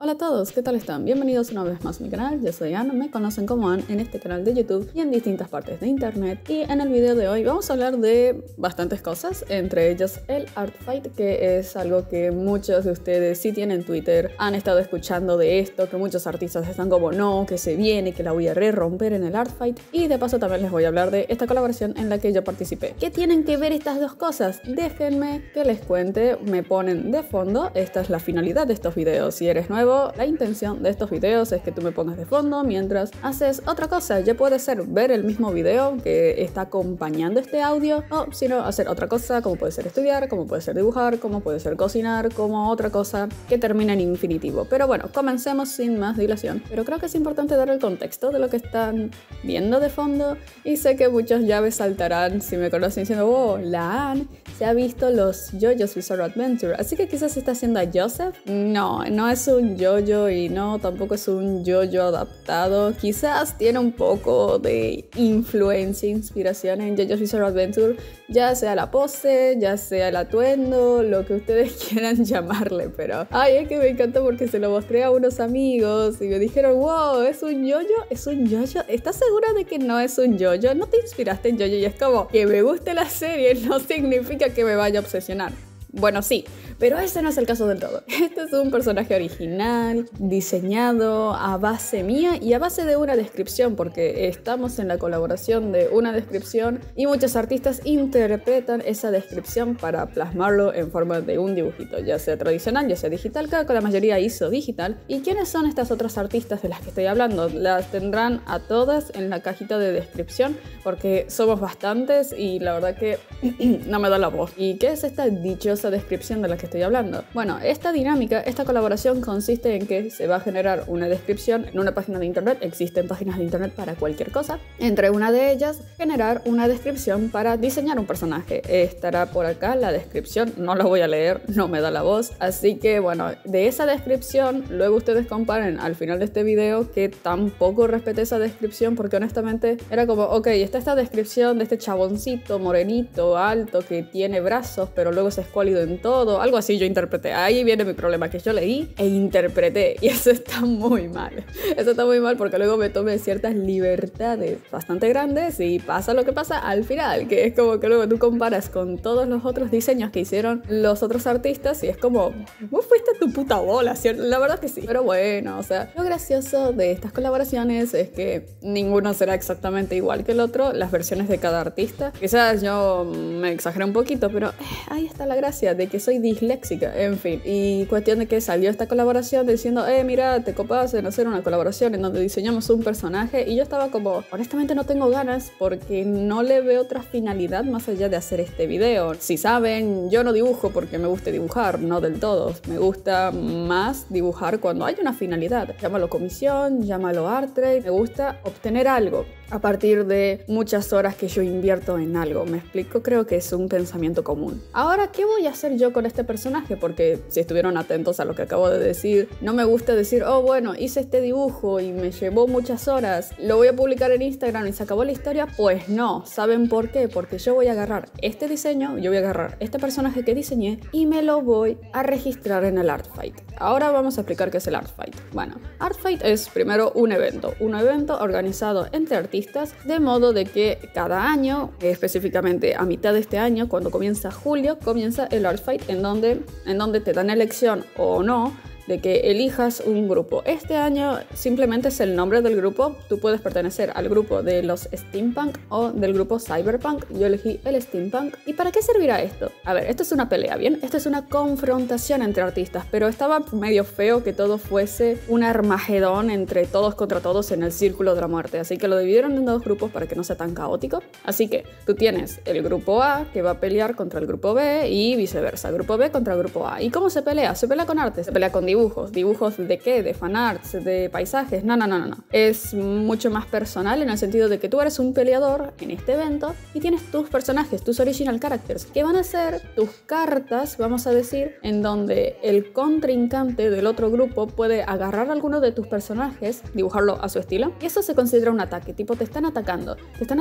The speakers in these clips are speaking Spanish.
Hola a todos, ¿qué tal están? Bienvenidos una vez más a mi canal, yo soy Anne, me conocen como Anne en este canal de YouTube y en distintas partes de internet. Y en el video de hoy vamos a hablar de bastantes cosas, entre ellas el Art Fight, que es algo que muchos de ustedes, si tienen Twitter, han estado escuchando de esto, que muchos artistas están como no, que se viene, que la voy a romper en el Art Fight. Y de paso también les voy a hablar de esta colaboración en la que yo participé. ¿Qué tienen que ver estas dos cosas? Déjenme que les cuente, me ponen de fondo, esta es la finalidad de estos videos. Si eres nuevo, la intención de estos videos es que tú me pongas de fondo mientras haces otra cosa. Ya puede ser ver el mismo video que está acompañando este audio, o si no, hacer otra cosa, como puede ser estudiar, como puede ser dibujar, como puede ser cocinar, como otra cosa que termina en infinitivo. Pero bueno, comencemos sin más dilación. Pero creo que es importante dar el contexto de lo que están viendo de fondo, y sé que muchos ya me saltarán si me conocen diciendo, oh, la Anne se ha visto los JoJo's Bizarre Adventure, así que quizás está haciendo a Joseph. No, no es un JoJo y no, tampoco es un JoJo adaptado. Quizás tiene un poco de influencia, inspiración en JoJo's Bizarre Adventure, ya sea la pose, ya sea el atuendo, lo que ustedes quieran llamarle, pero ay, es que me encantó porque se lo mostré a unos amigos y me dijeron, wow, ¿es un JoJo? ¿Es un JoJo? ¿Estás segura de que no es un JoJo? ¿No te inspiraste en JoJo? Y es como, que me guste la serie no significa que me vaya a obsesionar. Bueno, sí, pero ese no es el caso del todo. Este es un personaje original, diseñado a base mía y a base de una descripción, porque estamos en la colaboración de una descripción y muchos artistas interpretan esa descripción para plasmarlo en forma de un dibujito, ya sea tradicional, ya sea digital. Creo que la mayoría hizo digital. ¿Y quiénes son estas otras artistas de las que estoy hablando? Las tendrán a todas en la cajita de descripción, porque somos bastantes y la verdad que no me da la voz. ¿Y qué es esta dichosa descripción de la que estoy hablando? Bueno, esta dinámica, esta colaboración consiste en que se va a generar una descripción en una página de internet. Existen páginas de internet para cualquier cosa. Entre una de ellas, generar una descripción para diseñar un personaje. Estará por acá la descripción, no la voy a leer, no me da la voz. Así que bueno, de esa descripción, luego ustedes comparen al final de este video que tampoco respeté esa descripción, porque honestamente era como, ok, está esta descripción de este chaboncito morenito, alto, que tiene brazos, pero luego se escuálido en todo, algo así yo interpreté. Ahí viene mi problema, que yo leí e interpreté, y eso está muy mal. Eso está muy mal porque luego me tomé ciertas libertades bastante grandes y pasa lo que pasa al final, que es como que luego tú comparas con todos los otros diseños que hicieron los otros artistas y es como, vos fuiste tu puta bola, ¿cierto? La verdad que sí. Pero bueno, o sea, lo gracioso de estas colaboraciones es que ninguno será exactamente igual que el otro, las versiones de cada artista. Quizás yo me exageré un poquito, pero ahí está la gracia de que soy disléxica, en fin. Y cuestión de que salió esta colaboración diciendo, mira, te copas en hacer una colaboración en donde diseñamos un personaje, y yo estaba como, honestamente no tengo ganas porque no le veo otra finalidad más allá de hacer este video. Si saben, yo no dibujo porque me guste dibujar, no del todo. Me gusta más dibujar cuando hay una finalidad. Llámalo comisión, llámalo art trade. Me gusta obtener algo a partir de muchas horas que yo invierto en algo. ¿Me explico? Creo que es un pensamiento común. Ahora, ¿qué voy a hacer yo con este personaje? Porque si estuvieron atentos a lo que acabo de decir, no me gusta decir, oh bueno, hice este dibujo y me llevó muchas horas, lo voy a publicar en Instagram y se acabó la historia. Pues no, ¿saben por qué? Porque yo voy a agarrar este diseño, yo voy a agarrar este personaje que diseñé y me lo voy a registrar en el Art Fight. Ahora vamos a explicar qué es el Art Fight. Bueno, Art Fight es primero un evento organizado entre artistas, de modo de que cada año, específicamente a mitad de este año, cuando comienza julio, comienza el Art Fight, en donde te dan elección o no de que elijas un grupo. Este año simplemente es el nombre del grupo. Tú puedes pertenecer al grupo de los Steampunk o del grupo Cyberpunk. Yo elegí el Steampunk. ¿Y para qué servirá esto? A ver, esto es una pelea, ¿bien? Esto es una confrontación entre artistas, pero estaba medio feo que todo fuese un armagedón entre todos contra todos en el círculo de la muerte, así que lo dividieron en dos grupos para que no sea tan caótico. Así que tú tienes el grupo A que va a pelear contra el grupo B y viceversa, grupo B contra el grupo A. ¿Y cómo se pelea? Se pelea con arte, se pelea con dibujos. ¿Dibujos de qué? ¿De fanarts? ¿De paisajes? No. Es mucho más personal en el sentido de que tú eres un peleador en este evento y tienes tus personajes, tus original characters, que van a ser tus cartas, vamos a decir, en donde el contrincante del otro grupo puede agarrar alguno de tus personajes, dibujarlo a su estilo, y eso se considera un ataque, tipo te están atacando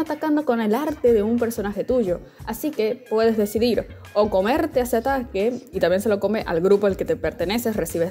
con el arte de un personaje tuyo. Así que puedes decidir o comerte ese ataque, y también se lo come al grupo al que te perteneces, recibes daño,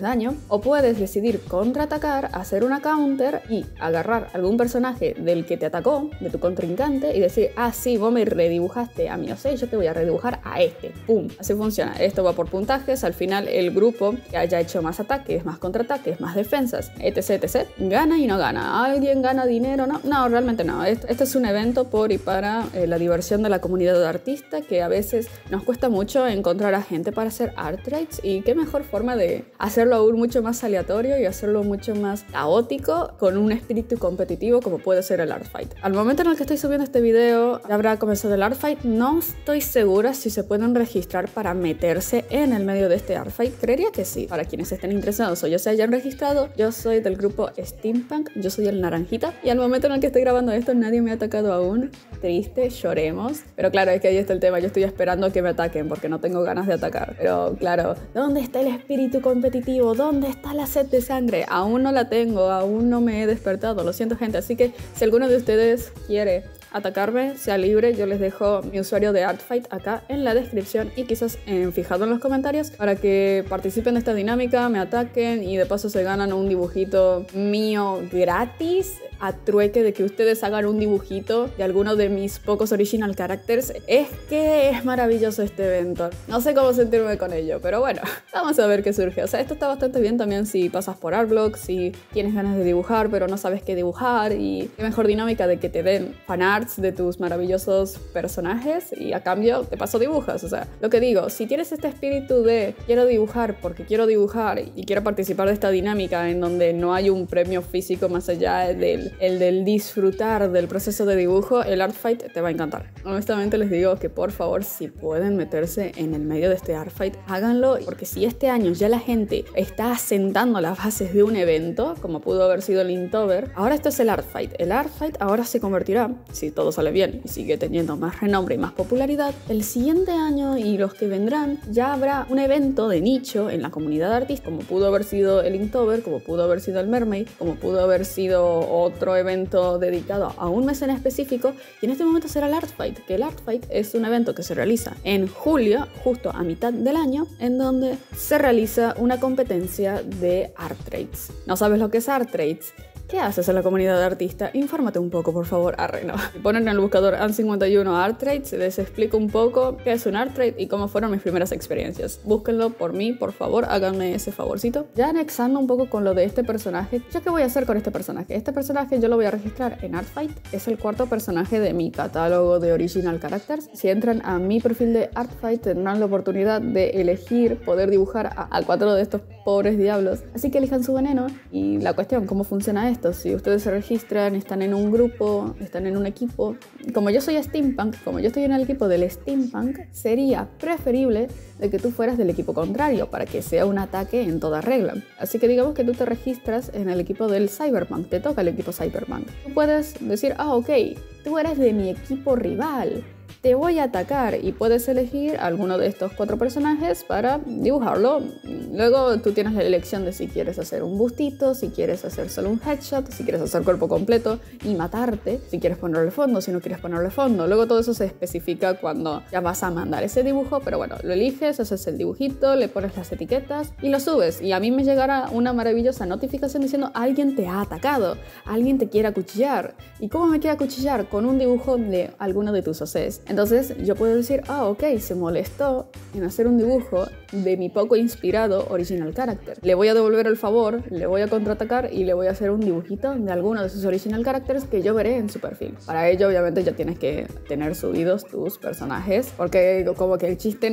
daño, o puedes decidir contraatacar, hacer una counter y agarrar algún personaje del que te atacó, de tu contrincante, y decir, ah sí, vos me redibujaste a mí, o sea, yo te voy a redibujar a este, pum, así funciona. Esto va por puntajes, al final el grupo que haya hecho más ataques, más contraataques, más defensas, etc, etc, gana y no gana. ¿Alguien gana dinero? No, realmente no. Este es un evento por y para la diversión de la comunidad de artistas, que a veces nos cuesta mucho encontrar a gente para hacer art trades, y qué mejor forma de hacerlo aún mucho más aleatorio y hacerlo mucho más caótico con un espíritu competitivo como puede ser el art fight. Al momento en el que estoy subiendo este video ya habrá comenzado el art fight. No estoy segura si se pueden registrar para meterse en el medio de este art fight. Creería que sí, para quienes estén interesados o ya se hayan registrado. Yo soy del grupo Steampunk, yo soy el naranjita, y al momento en el que estoy grabando esto nadie me ha atacado aún. Triste, lloremos. Pero claro, es que ahí está el tema, yo estoy esperando que me ataquen porque no tengo ganas de atacar. Pero claro, ¿dónde está el espíritu competitivo? ¿Dónde está la sed de sangre? Aún no la tengo, aún no me he despertado, lo siento gente, así que si alguno de ustedes quiere atacarme, sea libre, yo les dejo mi usuario de Artfight acá en la descripción y quizás fijado en los comentarios para que participen de esta dinámica, me ataquen y de paso se ganan un dibujito mío gratis a trueque de que ustedes hagan un dibujito de alguno de mis pocos original characters. Es que es maravilloso este evento, no sé cómo sentirme con ello, pero bueno, vamos a ver qué surge. O sea, esto está bastante bien también si pasas por Artblock, si tienes ganas de dibujar pero no sabes qué dibujar, y qué mejor dinámica de que te den fanarts de tus maravillosos personajes y a cambio te paso dibujas. O sea, lo que digo, si tienes este espíritu de quiero dibujar porque quiero dibujar y quiero participar de esta dinámica en donde no hay un premio físico más allá del disfrutar del proceso de dibujo, el Art Fight te va a encantar. Honestamente les digo que por favor, si pueden meterse en el medio de este Art Fight, háganlo, porque si este año ya la gente está asentando las bases de un evento, como pudo haber sido el Inktober, ahora esto es el Art Fight. El Art Fight ahora se convertirá, si todo sale bien y sigue teniendo más renombre y más popularidad, el siguiente año y los que vendrán ya habrá un evento de nicho en la comunidad de artistas, como pudo haber sido el Inktober, como pudo haber sido el Mermaid, como pudo haber sido otro evento dedicado a un mes en específico, y en este momento será el Art Fight, que el Art Fight es un evento que se realiza en julio, justo a mitad del año, en donde se realiza una competencia de Art Trades. ¿No sabes lo que es Art Trades? ¿Qué haces en la comunidad de artistas? Infórmate un poco, por favor. Arre, no. Si ponen en el buscador AN51 Art Trades, les explico un poco qué es un Art Trade y cómo fueron mis primeras experiencias. Búsquenlo por mí, por favor, háganme ese favorcito. Ya anexando un poco con lo de este personaje, ¿yo qué voy a hacer con este personaje? Este personaje yo lo voy a registrar en Artfight. Es el cuarto personaje de mi catálogo de Original Characters. Si entran a mi perfil de Artfight, tendrán la oportunidad de elegir poder dibujar a 4 de estos pobres diablos. Así que elijan su veneno. Y la cuestión, ¿cómo funciona esto? Si ustedes se registran, están en un grupo, están en un equipo, como yo soy Steampunk, como yo estoy en el equipo del Steampunk, sería preferible de que tú fueras del equipo contrario para que sea un ataque en toda regla. Así que digamos que tú te registras en el equipo del Cyberpunk, te toca el equipo Cyberpunk. Tú puedes decir, ah, ok, tú eres de mi equipo rival, te voy a atacar, y puedes elegir alguno de estos 4 personajes para dibujarlo. Luego tú tienes la elección de si quieres hacer un bustito, si quieres hacer solo un headshot, si quieres hacer cuerpo completo y matarte, si quieres ponerle fondo, si no quieres ponerle fondo. Luego todo eso se especifica cuando ya vas a mandar ese dibujo, pero bueno, lo eliges, haces el dibujito, le pones las etiquetas y lo subes. Y a mí me llegará una maravillosa notificación diciendo alguien te ha atacado, alguien te quiere acuchillar. ¿Y cómo me quiere acuchillar? Con un dibujo de alguno de tus OCs. Entonces yo puedo decir, ah, ok, se molestó en hacer un dibujo de mi poco inspirado original character. Le voy a devolver el favor, le voy a contraatacar y le voy a hacer un dibujito de alguno de sus original characters que yo veré en su perfil. Para ello, obviamente, ya tienes que tener subidos tus personajes, porque como que el chiste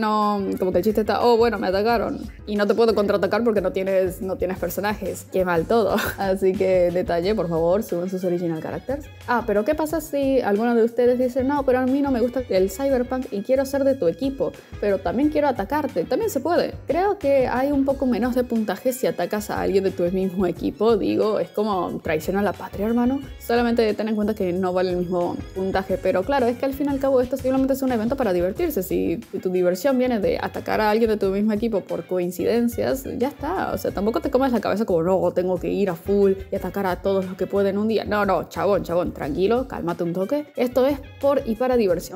está, oh, bueno, me atacaron y no te puedo contraatacar porque no tienes personajes. Qué mal todo. Así que detalle, por favor, suben sus original characters. Ah, pero ¿qué pasa si alguno de ustedes dice, no, pero a mí no me gusta el Cyberpunk y quiero ser de tu equipo, pero también quiero atacarte? También se puede. Creo que hay un poco menos de puntaje si atacas a alguien de tu mismo equipo. Digo, es como traición a la patria, hermano. Solamente ten en cuenta que no vale el mismo puntaje, pero claro, es que al fin y al cabo esto simplemente es un evento para divertirse. Si tu diversión viene de atacar a alguien de tu mismo equipo por coincidencias, ya está. O sea, tampoco te comes la cabeza como, no, tengo que ir a full y atacar a todos los que pueden un día. No, chabón, tranquilo, cálmate un toque. Esto es por y para diversión.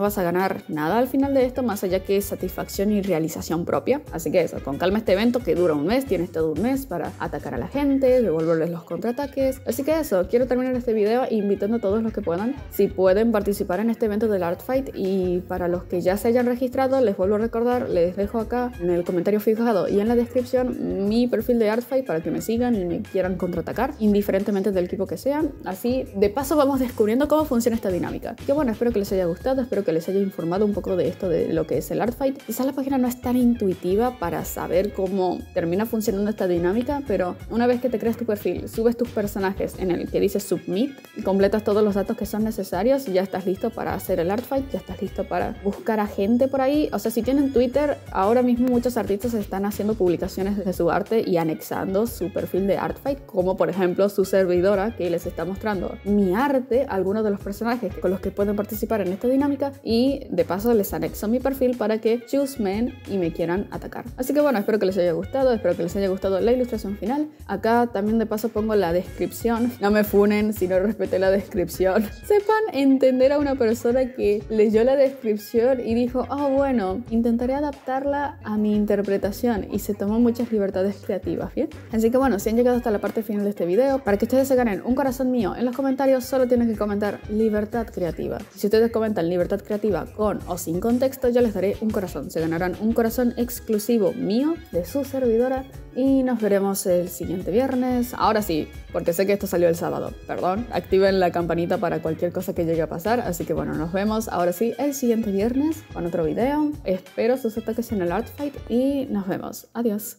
vas a ganar nada al final de esto, más allá que satisfacción y realización propia. Así que eso, con calma este evento que dura un mes, tienes todo un mes para atacar a la gente, devolverles los contraataques. Así que eso, quiero terminar este video invitando a todos los que puedan, si pueden participar en este evento del Art Fight, y para los que ya se hayan registrado, les vuelvo a recordar, les dejo acá en el comentario fijado y en la descripción mi perfil de Art Fight para que me sigan y me quieran contraatacar, indiferentemente del equipo que sean. Así, de paso, vamos descubriendo cómo funciona esta dinámica. Que bueno, espero que les haya gustado, espero que les haya informado un poco de esto, de lo que es el Art Fight. Quizás la página no es tan intuitiva para saber cómo termina funcionando esta dinámica, pero una vez que te creas tu perfil, subes tus personajes en el que dice Submit, completas todos los datos que son necesarios y ya estás listo para hacer el Art Fight, ya estás listo para buscar a gente por ahí. O sea, si tienen Twitter, ahora mismo muchos artistas están haciendo publicaciones de su arte y anexando su perfil de Art Fight, como por ejemplo su servidora, que les está mostrando mi arte, algunos de los personajes con los que pueden participar en esta dinámica, y de paso les anexo mi perfil para que chusmen y me quieran atacar. Así que bueno, espero que les haya gustado, espero que les haya gustado la ilustración final. Acá también de paso pongo la descripción, no me funen si no respeté la descripción. Sepan entender a una persona que leyó la descripción y dijo, oh bueno, intentaré adaptarla a mi interpretación, y se tomó muchas libertades creativas, ¿bien? Así que bueno, si han llegado hasta la parte final de este video, para que ustedes se ganen un corazón mío en los comentarios, solo tienen que comentar libertad creativa. Si ustedes comentan libertad creativa con o sin contexto, yo les daré un corazón. Se ganarán un corazón exclusivo mío de su servidora, y nos veremos el siguiente viernes. Ahora sí, porque sé que esto salió el sábado, perdón. Activen la campanita para cualquier cosa que llegue a pasar. Así que bueno, nos vemos ahora sí el siguiente viernes con otro video. Espero sus ataques en el Art Fight y nos vemos. Adiós.